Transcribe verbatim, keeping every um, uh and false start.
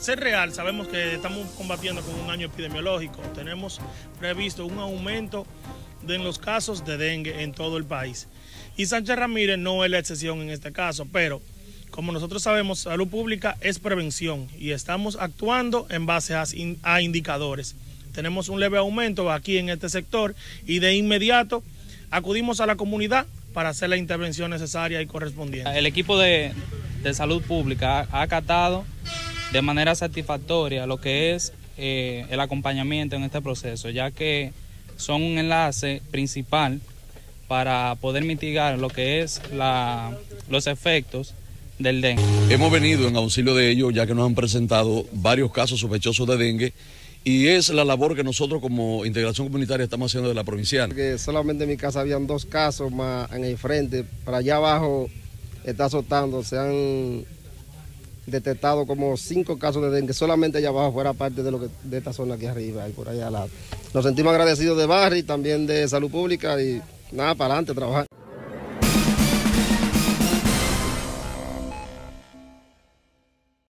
ser real, sabemos que estamos combatiendo con un año epidemiológico. Tenemos previsto un aumento de los casos de dengue en todo el país. Y Sánchez Ramírez no es la excepción en este caso, pero como nosotros sabemos, salud pública es prevención y estamos actuando en base a, a indicadores. Tenemos un leve aumento aquí en este sector y de inmediato acudimos a la comunidad para hacer la intervención necesaria y correspondiente. El equipo de, de salud pública ha acatado de manera satisfactoria lo que es eh, el acompañamiento en este proceso, ya que son un enlace principal para poder mitigar lo que es la, los efectos del dengue. Hemos venido en auxilio de ellos, ya que nos han presentado varios casos sospechosos de dengue, y es la labor que nosotros como integración comunitaria estamos haciendo de la provincial. Que solamente en mi casa habían dos casos más en el frente, para allá abajo está azotando, se han detectado como cinco casos de dengue, solamente allá abajo, fuera parte de, lo que, de esta zona aquí arriba y por allá al lado. Nos sentimos agradecidos de Barri, también de Salud Pública y nada, para adelante, trabajar.